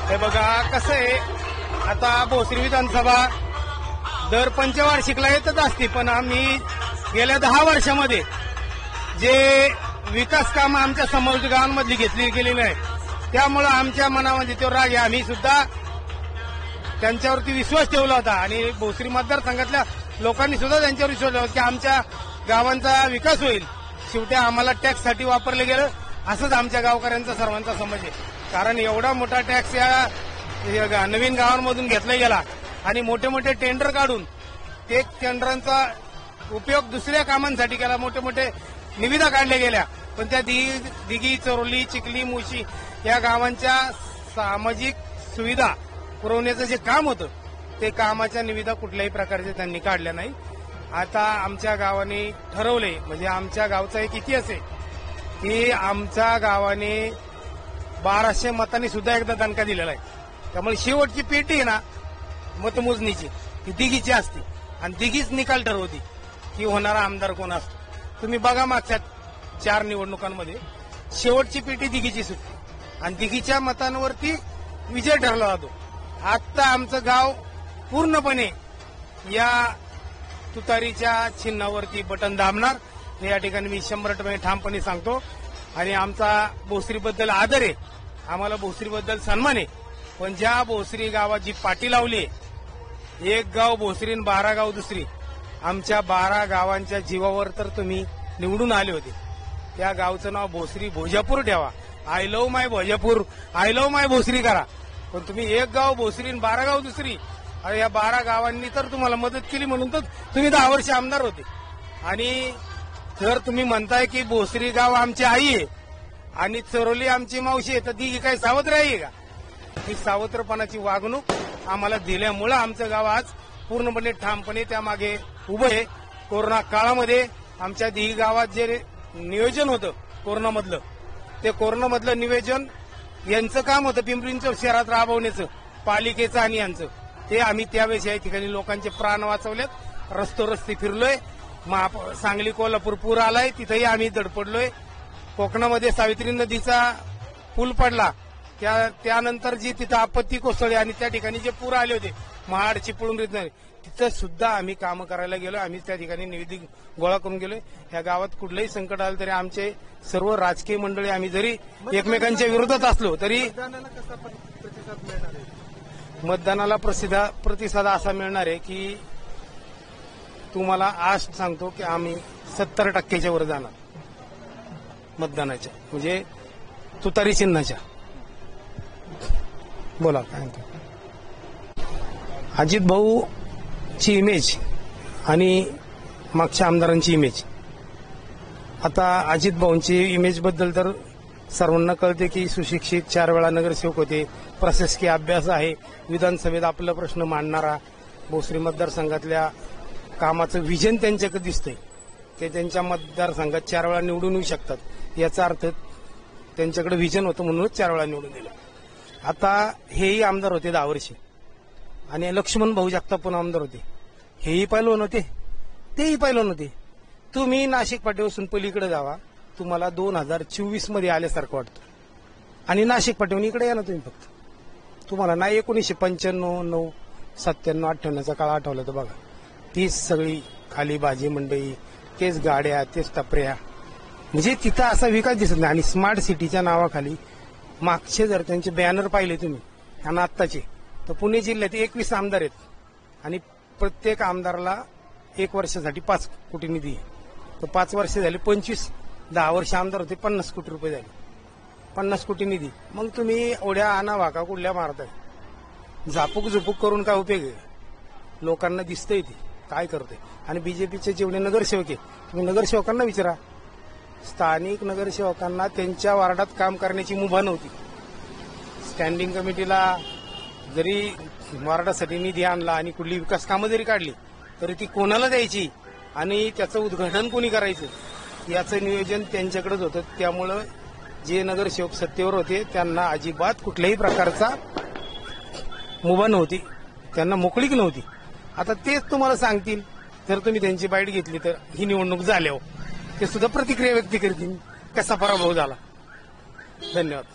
हे बघा कसं आहे, आता भोसरी विधानसभा दर पंचवार्षिकला येतच असते, पण आम्ही गेल्या 10 वर्षामध्ये जे विकास कामं आमच्या समोरच्या गावांमधली घेतली गेलेली आहे, त्यामुळं आमच्या मनामध्ये तो राग आहे. आम्ही सुद्धा त्यांच्यावरती विश्वास ठेवला होता आणि भोसरी मतदारसंघातल्या लोकांनी सुद्धा त्यांच्यावर विश्वास ठेवला की आमच्या गावांचा विकास होईल. शेवटी आम्हाला टॅक्ससाठी वापरलं गेलं, असंच आमच्या गावकऱ्यांचा सर्वांचा समज आहे. कारण एवढा मोठा टॅक्स या नवीन गावांमधून घेतला गेला आणि मोठे मोठे टेंडर काढून ते टेंडरांचा उपयोग दुसऱ्या कामांसाठी केला. मोठे मोठे निविदा काढल्या गेल्या, पण त्या दिघी, चोरली, चिखली, मुशी या गावांच्या सामाजिक सुविधा पुरवण्याचं जे काम होतं, ते कामाच्या निविदा कुठल्याही प्रकारचे त्यांनी काढल्या नाही. आता आमच्या गावाने ठरवले, म्हणजे आमच्या गावचा एक इतिहास आहे की आमच्या गावाने 1200 मतांनी सुद्धा एकदा दणका दिलेला आहे. त्यामुळे शेवटची पेटी आहे ना मतमोजणीची, ती दिघीची असते आणि दिघीच निकाल ठरवती की होणारा आमदार कोण असतो. तुम्ही बघा मागच्या 4 निवडणुकांमध्ये शेवटची पेटी दिघीची सुटते आणि दिघीच्या मतांवरती विजय ठरला जातो. आता आमचं गाव पूर्णपणे या तुतारीच्या चिन्हावरती बटन दाबणार, हे या ठिकाणी मी 100% ठामपणे सांगतो. आणि आमचा भोसरीबद्दल आदर आहे, आम्हाला भोसरीबद्दल सन्मान आहे, पण ज्या भोसरी गावात जी पाटी लावली आहे, एक गाव भोसरी आणि 12 गाव दुसरी, आमच्या 12 गावांच्या जीवावर तर तुम्ही निवडून आले होते. त्या गावचं नाव भोसरी भोजापूर ठेवा. I love my Bhojapur, I love my Bhosari करा. पण तुम्ही एक गाव भोसरी आणि 12 गाव दुसरी, अरे या 12 गावांनी तर तुम्हाला मदत केली म्हणून तर तुम्ही 10 वर्ष आमदार होते. आणि जर तुम्ही म्हणताय की भोसरी गाव आमची आई आहे आणि चरोली आमची मावशी आहे, तर ती काही सावत्र आहे का? ही सावत्रपणाची वागणूक आम्हाला दिल्यामुळं आमचं गाव आज पूर्णपणे ठामपणे त्यामागे उभं आहे. कोरोना काळामध्ये आमच्या दिघी गावात जे नियोजन होतं कोरोनामधलं, ते कोरोनामधलं नियोजन यांचं काम होतं पिंपरी चिंचवड शहरात राबवण्याचं, पालिकेचं आणि यांचं. ते आम्ही त्यावेळेस या ठिकाणी लोकांचे प्राण वाचवलेत, रस्ते फिरलोय. सांगली कोल्हापूर पूर आलाय, तिथेही आम्ही धडपडलोय. कोकणामध्ये सावित्री नदीचा पूल पडला, त्यानंतर जी तिथं आपत्ती कोसळली आणि त्या ठिकाणी जे पूर आले होते, महाड चिपळूण तिथं सुद्धा आम्ही कामं करायला गेलो. आम्ही त्या ठिकाणी निधी गोळा करून गेलोय. या गावात कुठलंही संकट आलं तरी आमचे सर्व राजकीय मंडळी, आम्ही जरी एकमेकांच्या विरोधात असलो तरी मतदानाला प्रतिसाद असा मिळणार आहे की तुम्हाला आज सांगतो की आम्ही 70% वर जाणार मतदानाच्या, म्हणजे तुतारी चिन्हाच्या. बोला काय अजित भाऊची इमेज आणि मागच्या आमदारांची इमेज. आता अजित भाऊंची इमेज बद्दल तर सर्वांना कळते की सुशिक्षित, 4 वेळा नगरसेवक होते, प्रशासकीय अभ्यास आहे, विधानसभेत आपला प्रश्न मांडणारा, भोसरी मतदारसंघातल्या कामाचं विजन त्यांच्याकडे दिसतंय. ते त्यांच्या मतदारसंघात 4 वेळा निवडून येऊ शकतात, याचा अर्थ त्यांच्याकडे विजन होतं म्हणूनच 4 वेळा निवडून दिलं. आता हेही आमदार होते 10 वर्षे आणि लक्ष्मण भाऊ जगताप पण आमदार होते. हेही पैलवान होते, तेही पैलवान होते. तुम्ही नाशिक पाट्यापासून पलीकडे जावा, तुम्हाला 2024 मध्ये आल्यासारखं वाटतं. आणि नाशिक पाट्याहून इकडे या ना तुम्ही, फक्त तुम्हाला ना 1995, 9, 97, 98चा काळ आठवला तर बघा, तीच सगळी खाली भाजी मंडई, तेच गाड्या, तेच टपऱ्या, म्हणजे तिथं असा विकास दिसत नाही. आणि स्मार्ट सिटीच्या नावाखाली मागचे जर त्यांचे बॅनर पाहिले तुम्ही आणि आत्ताचे, तर पुणे जिल्ह्यात 21 आमदार आहेत आणि प्रत्येक आमदाराला 1 वर्षासाठी 5 कोटी निधी आहे. तर 5 वर्ष झाले 25, 10 वर्ष आमदार होते 50 कोटी रुपये झाले, 50 कोटी निधी. मग तुम्ही एवढ्या आणा वाका कुठल्या मारताय? झापूक झुपूक करून काय उपयोग आहे? लोकांना दिसतंय ते काय करते. आणि बीजेपीचे जेवढे नगरसेवक आहे, तुम्ही नगरसेवकांना विचारा, स्थानिक नगरसेवकांना त्यांच्या वार्डात काम करण्याची मुभा नव्हती. स्टँडिंग कमिटीला जरी वार्डासाठी निधी आणला आणि कुठली विकास कामं जरी काढली, तरी ती कोणाला द्यायची आणि त्याचं उद्घाटन कोणी करायचं याचं नियोजन त्यांच्याकडेच होतं. त्यामुळं जे नगरसेवक सत्तेवर होते त्यांना अजिबात कुठल्याही प्रकारचा मुभा नव्हती, त्यांना मोकळीक नव्हती. आता तेच तुम्हाला सांगतील, जर तुम्ही त्यांची बाईट घेतली तर ही निवडणूक झाल्यावर ते सुद्धा प्रतिक्रिया व्यक्त करतील, कसा पराभव झाला. धन्यवाद.